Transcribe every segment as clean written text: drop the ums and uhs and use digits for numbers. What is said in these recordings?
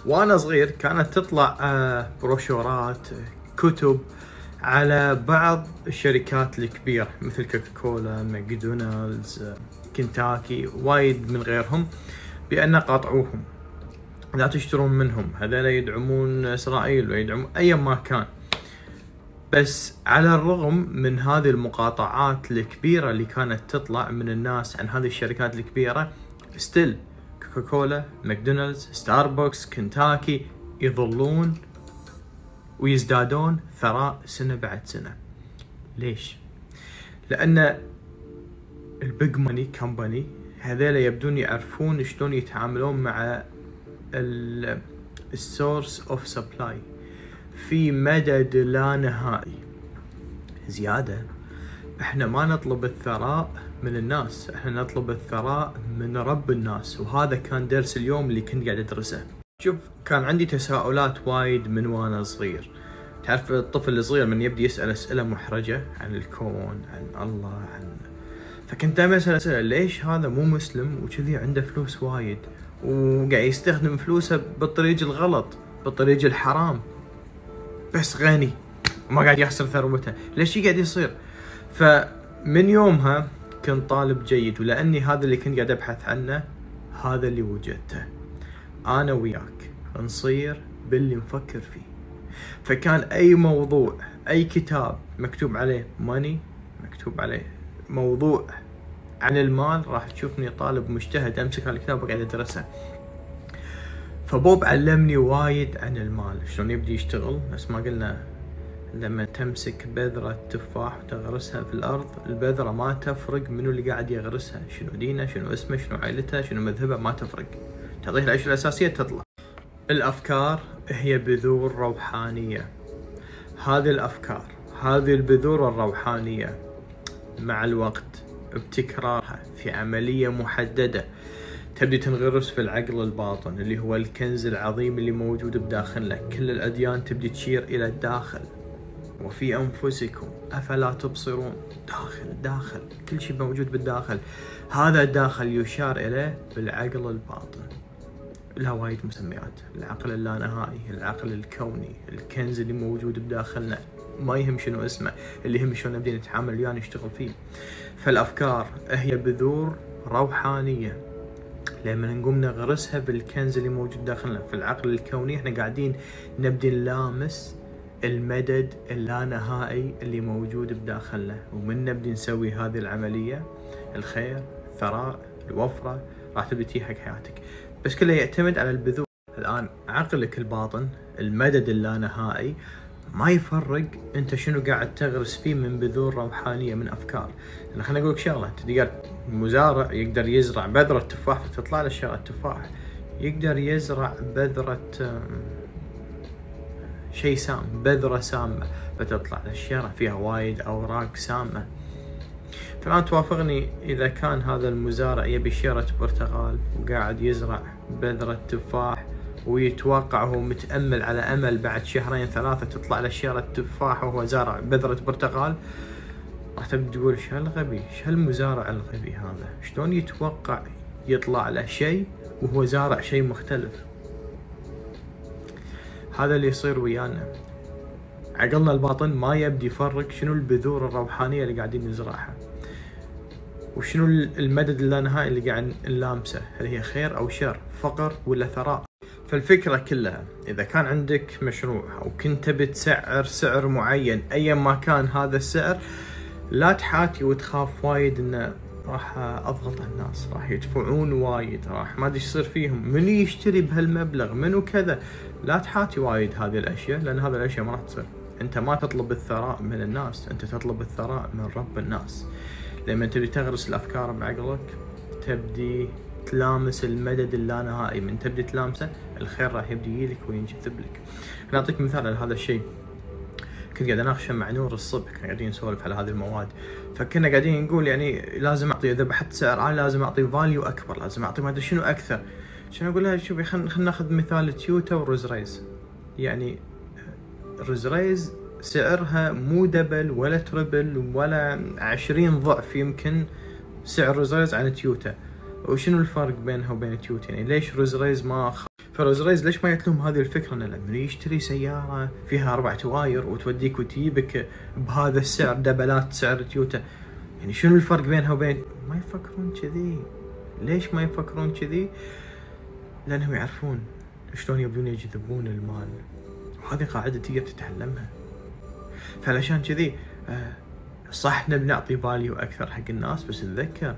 وانا صغير كانت تطلع بروشورات كتب على بعض الشركات الكبيرة مثل كوكاكولا، ماكدونالدز، كنتاكي، وايد من غيرهم، بأن قاطعوهم، لا تشترون منهم، هذول يدعمون إسرائيل ويدعمون أي ما كان. بس على الرغم من هذه المقاطعات الكبيرة اللي كانت تطلع من الناس عن هذه الشركات الكبيرة، ستيل كوكاكولا، ماكدونالدز، ستاربكس، كنتاكي يظلون ويزدادون ثراء سنة بعد سنة. ليش؟ لأن البيج ماني كمباني هذول يبدون يعرفون شلون يتعاملون مع السورس اوف سبلاي في مدد لا نهائي. زيادة، احنا ما نطلب الثراء من الناس، احنا نطلب الثراء من رب الناس، وهذا كان درس اليوم اللي كنت قاعد ادرسه. شوف، كان عندي تساؤلات وايد من وانا صغير. تعرف الطفل الصغير من يبدي يسأل أسئلة محرجة عن الكون، عن الله، فكنت دائما أسأل ليش هذا مو مسلم وكذي عنده فلوس وايد وقاعد يستخدم فلوسه بالطريق الغلط، بالطريق الحرام، بس غني وما قاعد يخسر ثروته، ليش قاعد يصير؟ فمن يومها كنت طالب جيد، ولأني هذا اللي كنت قاعد أبحث عنه، هذا اللي وجدته. أنا وياك نصير باللي نفكر فيه. فكان أي موضوع، أي كتاب مكتوب عليه ماني، مكتوب عليه موضوع عن المال، راح تشوفني طالب مجتهد أمسك هالكتاب وقاعد أدرسه. فبوب علمني وايد عن المال، شلون يبدي يشتغل. بس ما قلنا لما تمسك بذرة تفاح وتغرسها في الأرض، البذرة ما تفرق منو اللي قاعد يغرسها، شنو دينه، شنو اسمه، شنو عائلته، شنو مذهبه، ما تفرق، تعطيه الأشياء الأساسية تطلع. الأفكار هي بذور روحانية. هذه الأفكار، هذه البذور الروحانية، مع الوقت بتكرارها في عملية محددة تبدي تنغرس في العقل الباطن، اللي هو الكنز العظيم اللي موجود بداخلنا. كل الأديان تبدي تشير إلى الداخل. وفي أنفسكم أفلا تبصرون. داخل كل شيء موجود بالداخل. هذا الداخل يشار إليه بالعقل الباطن. لها وايد مسميات: العقل اللانهائي، العقل الكوني، الكنز اللي موجود بداخلنا، ما يهم شنو اسمه، اللي يهم شلون نبدي نتعامل وياه، نشتغل فيه. فالأفكار هي بذور روحانية، لما نقوم نغرسها بالكنز اللي موجود داخلنا في العقل الكوني، احنا قاعدين نبدي نلامس المدد اللانهائي اللي موجود بداخلنا. ومن نبدي نسوي هذه العملية، الخير، الثراء، الوفرة راح تبدي تجي حق حياتك. بس كله يعتمد على البذور. الآن عقلك الباطن، المدد اللانهائي، ما يفرق انت شنو قاعد تغرس فيه من بذور روحانية، من أفكار. أنا خليني أقول لك شغلة، تقدر مزارع يقدر يزرع بذرة تفاح فتطلع له شجرة تفاح، يقدر يزرع بذرة شيء سام، بذرة سامة، فتطلع له شجرة فيها وايد أوراق سامة. فالآن توافقني إذا كان هذا المزارع يبي شجرة برتقال وقاعد يزرع بذرة تفاح، ويتوقع هو متأمل على أمل بعد شهرين ثلاثة تطلع له شجرة تفاح وهو زارع بذرة برتقال، راح تبدي تقول ايش هالغبي، ايش هالمزارع الغبي هذا، شلون يتوقع يطلع له شيء وهو زارع شيء مختلف. هذا اللي يصير ويانا. عقلنا الباطن ما يبدي يفرق شنو البذور الروحانية اللي قاعدين نزرعها، وشنو المدد اللانهائي اللي قاعد نلامسه، هل هي خير أو شر، فقر ولا ثراء. فالفكرة كلها، إذا كان عندك مشروع أو كنت بتسعر سعر معين أيا ما كان هذا السعر، لا تحاتي وتخاف وايد إنه راح أضغط على الناس، راح يدفعون وايد، راح ما أدري يصير فيهم، منو يشتري بهالمبلغ، منو كذا. لا تحاتي وايد هذه الأشياء، لأن هذه الأشياء ما راح تصير. أنت ما تطلب الثراء من الناس، أنت تطلب الثراء من رب الناس. لما تبي تغرس الأفكار بعقلك، تبدي تلامس المدد اللانهائي. من تبدي تلامسه، الخير راح يبدي يجيلك وينجذب لك. نعطيك مثال على هذا الشيء. كنت قاعد اناقشه مع نور الصبح، كنا قاعدين نسولف على هذه المواد، فكنا قاعدين نقول يعني لازم اعطي، اذا بحط سعر عالي لازم اعطي فاليو اكبر، لازم اعطي ما ادري شنو اكثر. شنو اقول لها، شوفي خلينا ناخذ مثال تويوتا وروز ريز. يعني روز ريز سعرها مو دبل ولا تربل ولا 20 ضعف يمكن سعر روز ريز عن تويوتا. وشنو الفرق بينها وبين تويوتا؟ يعني ليش روز ريز ما فروز ريز ليش ما جت لهم هذه الفكره ان لما يشتري سياره فيها 4 تواير وتوديك وتجيبك بهذا السعر دبلات سعر تويوتا، يعني شنو الفرق بينها وبين؟ ما يفكرون كذي. ليش ما يفكرون كذي؟ لانهم يعرفون شلون يبدون يجذبون المال، وهذه قاعده تقدر تتعلمها. فعلشان كذي صح نبي نعطي فاليو اكثر حق الناس، بس تذكر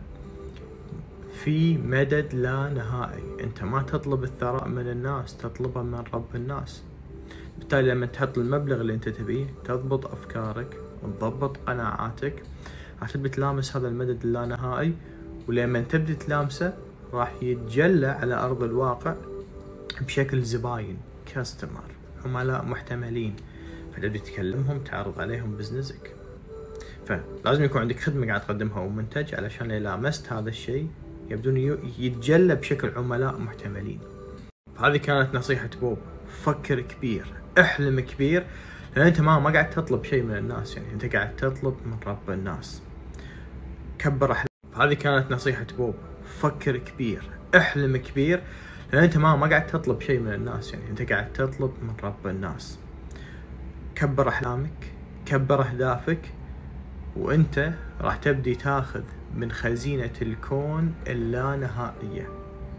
في مدد لا نهائي. انت ما تطلب الثراء من الناس، تطلبه من رب الناس. بالتالي لما تحط المبلغ اللي انت تبيه، تضبط افكارك وتضبط قناعاتك، راح تبي تلامس هذا المدد اللانهائي. ولما تبدي تلامسه راح يتجلى على ارض الواقع بشكل زباين، كاستمر، عملاء محتملين، فتبدي تكلمهم، تعرض عليهم بزنسك. فلازم يكون عندك خدمة قاعد تقدمها ومنتج، علشان إذا لامست هذا الشيء يبدون يتجلى بشكل عملاء محتملين. هذه كانت نصيحة بوب. فكر كبير، احلم كبير، لأن أنت ما قاعد تطلب شيء من الناس، يعني أنت قاعد تطلب من رب الناس. كبر أحلام. هذه كانت نصيحة بوب. فكر كبير، احلم كبير، لأن أنت ما قاعد تطلب شيء من الناس، يعني أنت قاعد تطلب من رب الناس. كبر أحلامك، كبر أهدافك، وأنت راح تبدي تاخذ من خزينة الكون اللانهائية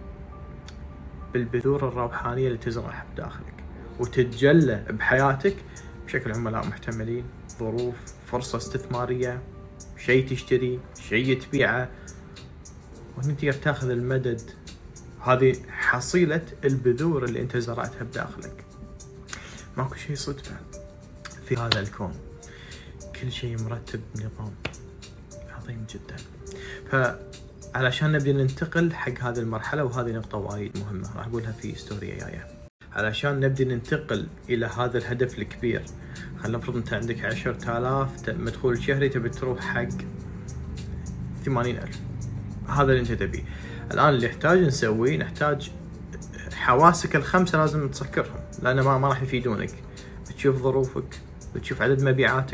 بالبذور الروحانية اللي تزرعها بداخلك، وتتجلى بحياتك بشكل عملاء محتملين، ظروف، فرصة استثمارية، شيء تشتري، شيء تبيعه، وانت تقدر تاخذ المدد. هذه حصيلة البذور اللي انت زرعتها بداخلك. ماكو شيء صدفة في هذا الكون، كل شيء مرتب بنظام عظيم جدا. فعلشان نبدي ننتقل حق هذه المرحلة، وهذه نقطة وايد مهمة راح أقولها في ستوري جاية، علشان نبدي ننتقل إلى هذا الهدف الكبير. خلينا نفرض أنت عندك 10,000 مدخول شهري، تبي تروح حق 80,000. هذا اللي أنت تبيه. الآن اللي نحتاج نسويه، نحتاج حواسك الخمسة لازم تسكرهم، لأن ما راح يفيدونك. بتشوف ظروفك، بتشوف عدد مبيعاتك،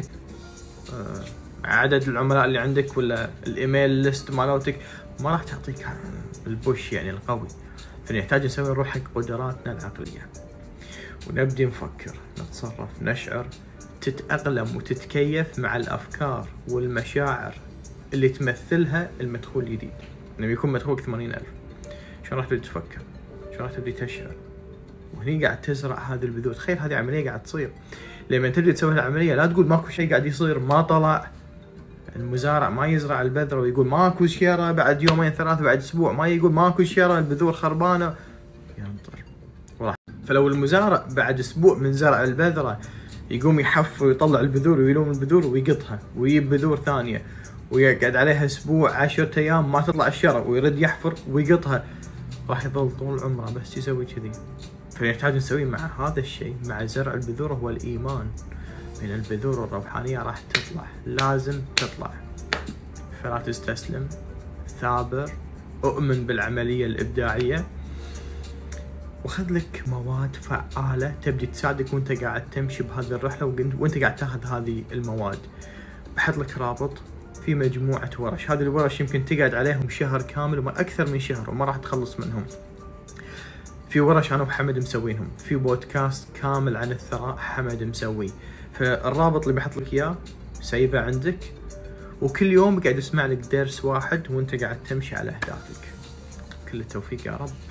عدد العملاء اللي عندك، ولا الايميل ليست مالوتك، ما راح تعطيك البوش يعني القوي. فنحتاج نسوي نروح حق قدراتنا العقلية، ونبدي نفكر، نتصرف، نشعر، تتأقلم وتتكيف مع الأفكار والمشاعر اللي تمثلها المدخول الجديد. لما يكون مدخولك 80,000، شلون راح تبدي تفكر؟ شلون راح تبدي تشعر؟ وهني قاعد تزرع هذه البذور. تخيل هذه عملية قاعد تصير. لما تبدي تسوي العملية لا تقول ماكو شيء قاعد يصير، ما طلع المزارع، ما يزرع البذرة ويقول ماكو شيرة، بعد يومين ثلاثة، بعد اسبوع ما يقول ماكو شيرة، البذور خربانة، ينطر. فلو المزارع بعد اسبوع من زرع البذرة يقوم يحفر ويطلع البذور ويلوم البذور ويقطها ويجيب بذور ثانية، ويقعد عليها اسبوع 10 ايام ما تطلع الشرة، ويرد يحفر ويقطها، راح يظل طول عمره بس يسوي كذي. فنحتاج نسوي مع هذا الشيء، مع زرع البذور، هو الإيمان من البذور الروحانية راح تطلع، لازم تطلع. فلا تستسلم، ثابر، أؤمن بالعملية الإبداعية، وخذ لك مواد فعالة تبدي تساعدك وانت قاعد تمشي بهذه الرحلة، وانت قاعد تاخذ هذه المواد. بحط لك رابط في مجموعة ورش. هذه الورش يمكن تقعد عليهم شهر كامل وما أكثر من شهر وما راح تخلص منهم. في ورش أنا وحمد مسوينهم، في بودكاست كامل عن الثراء حمد مسوي. فالرابط اللي بحط لك إياه سيبه عندك، وكل يوم قاعد اسمع لك درس واحد وانت قاعد تمشي على أهدافك. كل التوفيق يا رب.